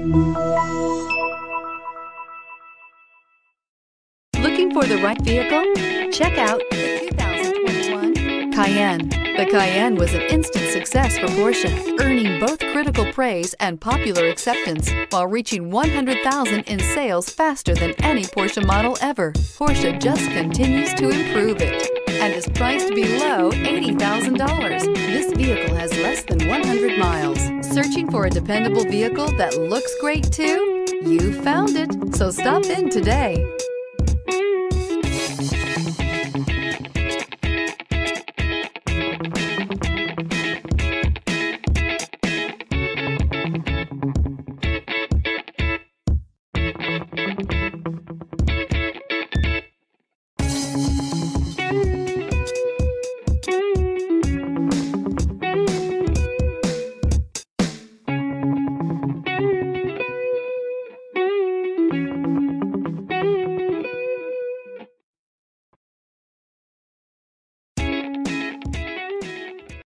Looking for the right vehicle? Check out the 2021 Cayenne. The Cayenne was an instant success for Porsche, earning both critical praise and popular acceptance, while reaching 100,000 in sales faster than any Porsche model ever. Porsche just continues to improve it and is priced below $80,000. This vehicle has less than 100 miles. Searching for a dependable vehicle that looks great too? You found it, so stop in today.